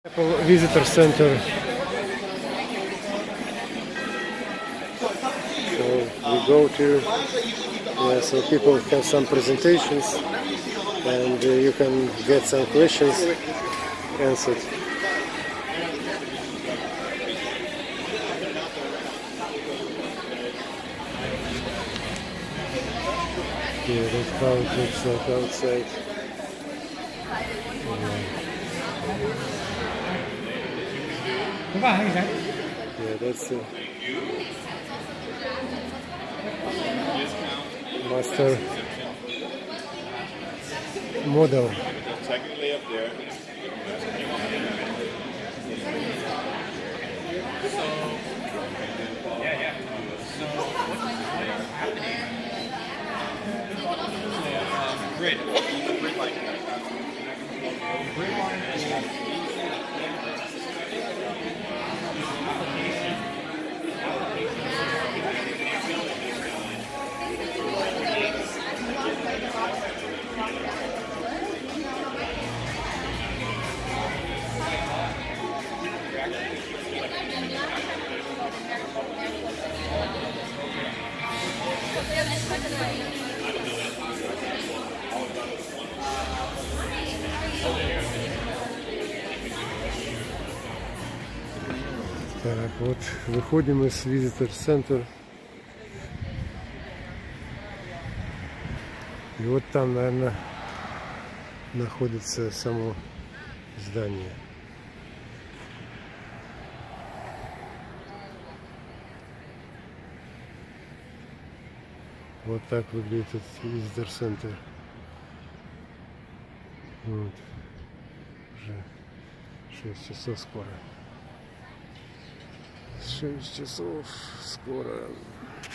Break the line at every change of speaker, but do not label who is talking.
Visitor center. So we go to, so people have some presentations and you can get some questions answered. Yeah, that's how it looks like outside. Yeah, that's the master model.
Technically up there. Grid. Grid line. Grid line.
Так, вот выходим из Visitor Center. И вот там, наверное, находится само здание. Вот так выглядит этот Visitor Center. Вот. Уже 6 часов скоро. 6 часов скоро.